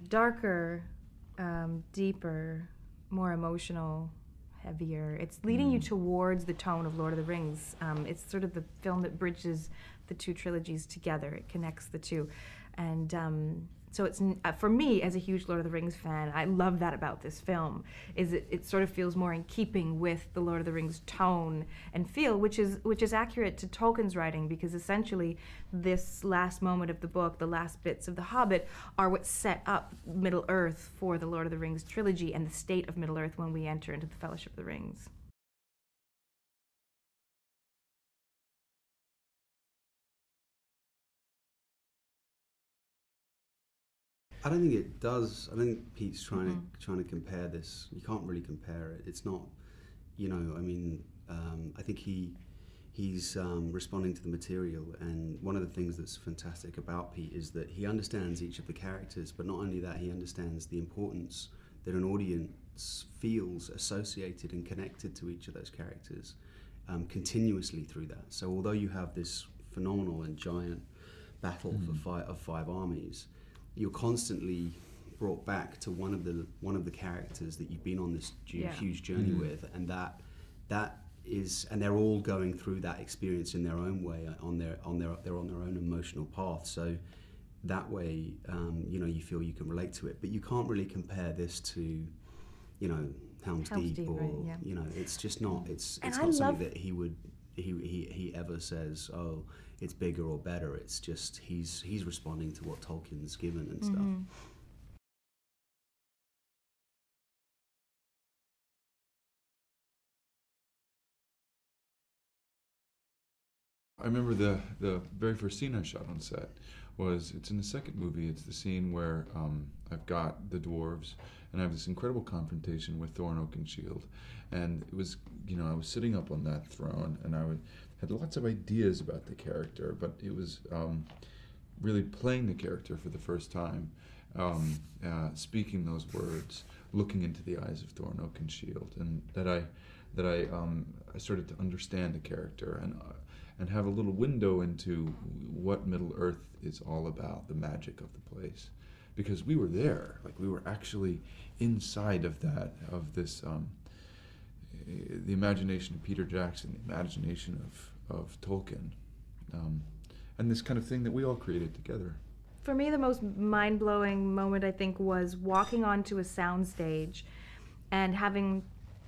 darker, deeper, more emotional, heavier. It's leading you towards the tone of Lord of the Rings. It's sort of the film that bridges the two trilogies together. It connects the two. And so it's, for me, as a huge Lord of the Rings fan, I love that about this film, is it sort of feels more in keeping with the Lord of the Rings tone and feel, which is accurate to Tolkien's writing, because essentially this last moment of the book, the last bits of The Hobbit, are what set up Middle-earth for the Lord of the Rings trilogy and the state of Middle-earth when we enter into the Fellowship of the Rings. I don't think it does. I think Pete's trying to compare this. You can't really compare it. It's not, you know. I mean, I think he's responding to the material, and one of the things that's fantastic about Pete is that he understands each of the characters. But not only that, he understands the importance that an audience feels associated and connected to each of those characters continuously through that. So although you have this phenomenal and giant battle of five armies, you're constantly brought back to one of the characters that you've been on this huge journey with, and that is, and they're all going through that experience in their own way, they're on their own emotional path. So that way, you know, you feel you can relate to it, but you can't really compare this to, you know, Helm's Deep, or right, you know, it's just not. It's not something that he ever says, oh, it's bigger or better. It's just he's responding to what Tolkien's given and stuff. I remember the very first scene I shot on set it's in the second movie. It's the scene where I've got the dwarves and I have this incredible confrontation with Thorin Oakenshield, and it was, you know, I was sitting up on that throne and had lots of ideas about the character, but it was really playing the character for the first time, speaking those words, looking into the eyes of Thorin Oakenshield, and that I started to understand the character and have a little window into what Middle-earth is all about, the magic of the place. Because we were there, like we were actually inside of this, the imagination of Peter Jackson, the imagination of Tolkien, and this kind of thing that we all created together. For me, the most mind-blowing moment, I think, was walking onto a soundstage and having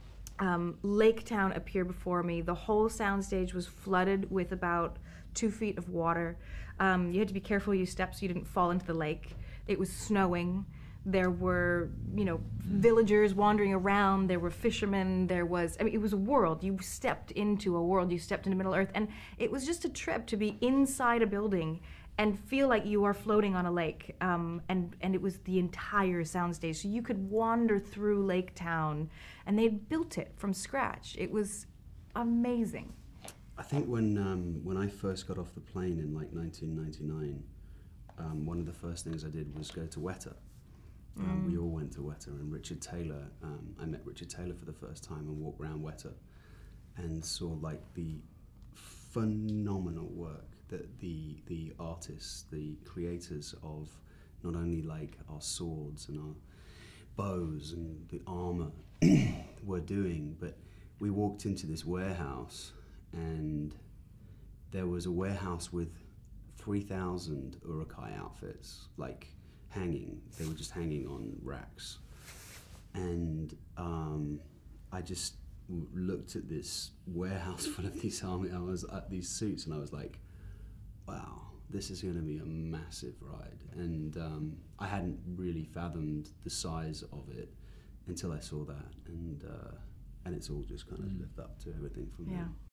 Lake Town appear before me. The whole soundstage was flooded with about 2 feet of water. You had to be careful you stepped so you didn't fall into the lake. It was snowing. There were, you know, villagers wandering around. There were fishermen. There was, I mean, it was a world. You stepped into a world. You stepped into Middle-earth, and it was just a trip to be inside a building and feel like you are floating on a lake. And it was the entire soundstage. So you could wander through Lake Town, and they'd built it from scratch. It was amazing. I think when I first got off the plane in like 1999, one of the first things I did was go to Weta. We all went to Weta, and Richard Taylor, I met Richard Taylor for the first time and walked around Weta and saw like the phenomenal work that the artists, the creators of not only like our swords and our bows and the armor were doing, but we walked into this warehouse and there was a warehouse with 3,000 Uruk-hai outfits, like hanging. They were just hanging on racks. And I just looked at this warehouse full of these these suits, and I was like, wow, this is going to be a massive ride. And I hadn't really fathomed the size of it until I saw that, and it's all just kind of lived up to everything from there.